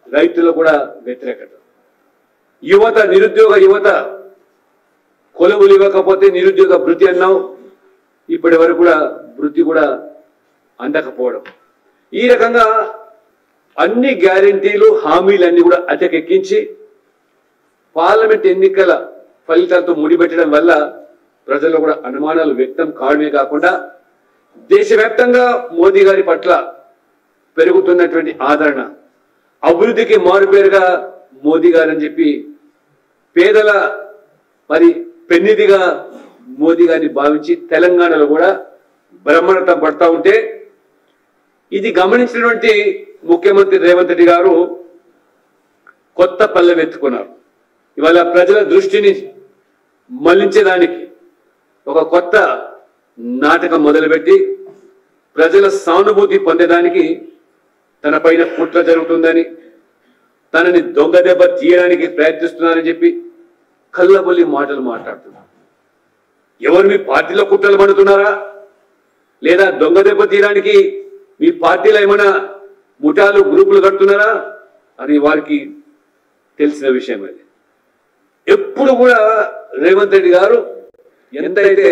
రైతులు కూడా వ్యతిరేకత. యువత నిరుద్యోగ యువత కొలువులు ఇవ్వకపోతే నిరుద్యోగ భృతి అన్నావు, ఇప్పటి వరకు కూడా భృతి కూడా అందకపోవడం. ఈ రకంగా అన్ని గ్యారెంటీలు హామీలన్నీ కూడా అటకెక్కించి పార్లమెంట్ ఎన్నికల ఫలితాలతో ముడిపెట్టడం వల్ల ప్రజల్లో కూడా అనుమానాలు వ్యక్తం కావడమే కాకుండా దేశవ్యాప్తంగా మోదీ గారి పట్ల పెరుగుతున్నటువంటి ఆదరణ, అభివృద్ధికి మారుపేరుగా మోదీ గారు అని చెప్పి పేదల పెన్నిధిగా మోదీ గారిని భావించి తెలంగాణలో కూడా బ్రహ్మరథం పడతా ఉంటే ఇది గమనించినటువంటి ముఖ్యమంత్రి రేవంత్ రెడ్డి గారు కొత్త పల్లె వెతుకున్నారు. ఇవాళ ప్రజల దృష్టిని మళ్లించడానికి ఒక కొత్త నాటకం మొదలుపెట్టి ప్రజల సానుభూతి పొందడానికి తన పైన కుట్ర జరుగుతుందని, తనని దొంగ దెబ్బ తీయడానికి ప్రయత్నిస్తున్నారని చెప్పి కళ్ళబొల్లి మాటలు మాట్లాడుతున్నారు. ఎవరు మీ పార్టీలో కుట్రలు పడుతున్నారా, లేదా దొంగ దెబ్బ తీయడానికి మీ పార్టీలో ఏమైనా ముఠాలు గ్రూపులు కడుతున్నారా అని వారికి తెలిసిన విషయం. అది ఎప్పుడు కూడా రేవంత్ రెడ్డి గారు ఎంతైతే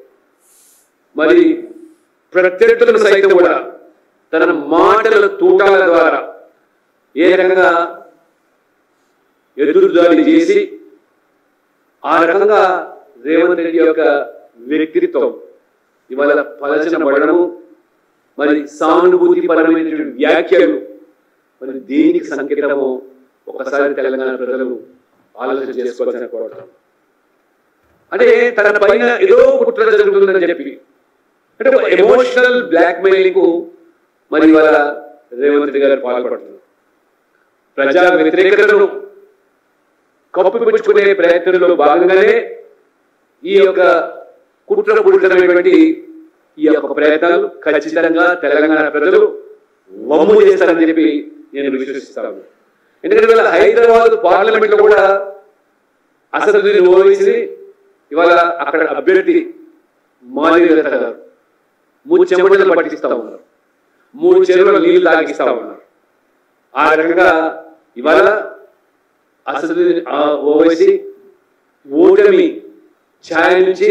ప్రత్యర్థులను సైతం కూడా తన మాటల తూటాల ద్వారా ఏ రకంగా ఎదురుదాడి చేసి ఆ రకంగా రేవంత్ రెడ్డి యొక్క వ్యక్తిత్వం ఇవాళ పలచనబడము, సానుభూతి పరమైనటువంటి వ్యాఖ్యలు దేనికి సంకేతమో ఒకసారి తెలంగాణ ప్రజలు ఆలోచన చేసుకోవాల్సిన కోరడం. అంటే తన పైన ఏదో కుట్ర జరుగుతుందని చెప్పి అంటే ఒక ఎమోషనల్ బ్లాక్ మెయిలింగ్ ఇవాళ రేవంత్ రెడ్డి గారు పాల్పడుతున్నారు. ప్రజా వ్యతిరేకతను కప్పిపుచ్చుకునే ప్రయత్నంలో భాగంగానే ఈ యొక్క కుట్రపూరితమైనటువంటి ఈ యొక్క ప్రయత్నాలు ఖచ్చితంగా తెలంగాణ ప్రజలు వమ్ము చేస్తారని చెప్పి నేను విశ్వసిస్తాను. ఎందుకంటే ఇవాళ హైదరాబాద్ పార్లమెంట్ లో కూడా అసదుద్దీన్ ఓవైసీ ఇవాళ అక్కడ అభ్యర్థి మాదిగత గారు 3 చెమటలు పట్టిస్తా ఉన్నారు, 3 చెరువుల నీళ్లు తాగిస్తా ఉన్నారు. ఆ రకంగా ఇవాళ అసదుద్దీన్ ఓవైసీ ఓటమి ఛాయ నుంచి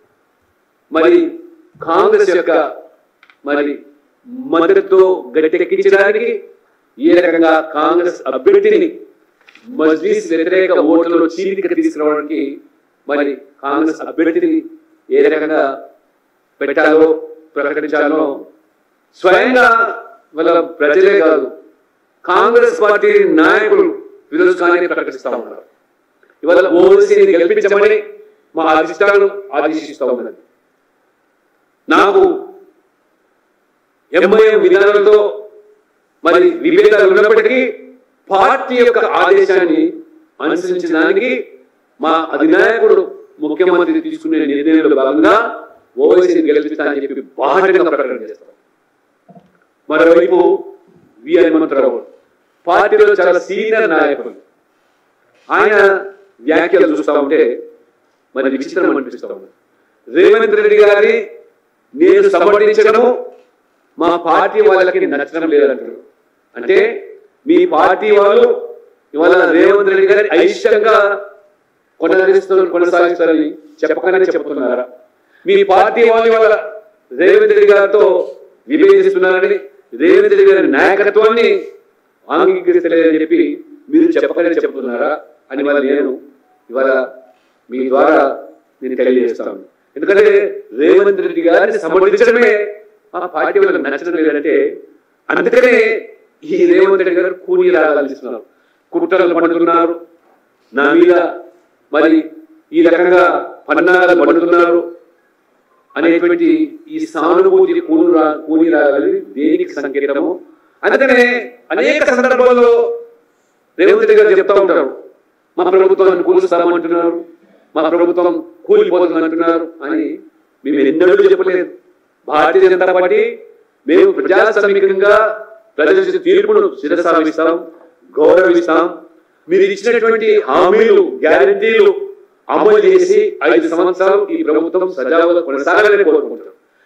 కాంగ్రెస్ యొక్క మద్దతుతో గట్టెక్కించడానికి ఏ రకంగా కాంగ్రెస్ అభ్యర్థిని మజ్లిస్ వ్యతిరేక ఓట్లలో చీలిక తీసుకురావడానికి కాంగ్రెస్ అభ్యర్థిని ఏ రకంగా పెట్టాలో ప్రకటించాలో స్వయంగా వాళ్ళ ప్రజలే కాదు కాంగ్రెస్ పార్టీ నాయకులు విరోధంగానే ప్రకటిస్తా ఉన్నారు. ఇవాళ ఓవైసీని గెలిపించమని మా అధిష్టానం ఆదేశిస్తా ఉన్నది. నాకు ఎంఐఎం విధానాలతో విభేదాలు ఉన్నప్పటికీ పార్టీ యొక్క ఆదేశాన్ని అనుసరించడానికి మా అధినాయకుడు ముఖ్యమంత్రి తీసుకునే నిర్ణయంలో భాగంగా ఓవైసీని గెలిపిస్తానని చెప్పి బాహటంగా ప్రకటన చేస్తాం. మరోవైపు వి హనుమంతరావు పార్టీలో చాలా సీనియర్ నాయకులు, ఆయన వ్యాఖ్యలు చూస్తూ ఉంటే విచిత్రం అనిపిస్తూ ఉంది. రేవంత్ రెడ్డి గారిని నేను సమర్థించడం మా పార్టీ వాళ్ళకి నచ్చడం లేదంటారు. అంటే మీ పార్టీ వాళ్ళు ఇవాళ రేవంత్ రెడ్డి గారిని అయిష్టంగా కొనసాగిస్తారని చెప్పకనే చెప్తున్నారా? మీ పార్టీ వాళ్ళు ఇవాళ రేవంత్ రెడ్డి గారితో విభేదిస్తున్నారని, రేవంత్ రెడ్డి గారి నాయకత్వాన్ని అంగీకరిస్తలేదని చెప్పి మీరు చెప్పకనే చెప్తున్నారా అని నేను ఇవాళ మీ ద్వారా నేను తెలియజేస్తాను. ఎందుకంటే రేవంత్ రెడ్డి గారిని సమర్థించడమే ఆ పార్టీ వాళ్ళకి నచ్చడం లేదంటే అందుకనే ఈ రేవంత్ రెడ్డి గారు కూనీ రాగాలిస్తున్నారు, కుట్రలు పండుతున్నారు, నా మీద ఈ రకంగా పన్నాలు పండుతున్నారు అనేటువంటి ఈ సానుభూతి కూనీ రాగాలి దేనికి సంకేతము. అందుకనే అనేక సందర్భాల్లో రేవంత్ రెడ్డి గారు చెప్తా ఉంటారు, మా ప్రభుత్వాన్ని కూలుస్తామంటున్నారు, మా ప్రభుత్వం కూలిపోతుంది అంటున్నారు అని మేము ఎన్నడూ చెప్పలేదు. భారతీయ జనతా పార్టీ మేము ప్రజాస్వామికంగా ప్రజల తీర్పును శిరసావహిస్తాం, గౌరవిస్తాం. మీరు ఇచ్చినటువంటి హామీలు గ్యారంటీలు అమలు చేసి 5 సంవత్సరాలు ఈ ప్రభుత్వం సజావుగా కొనసాగాలని కోరుకుంటున్నాం.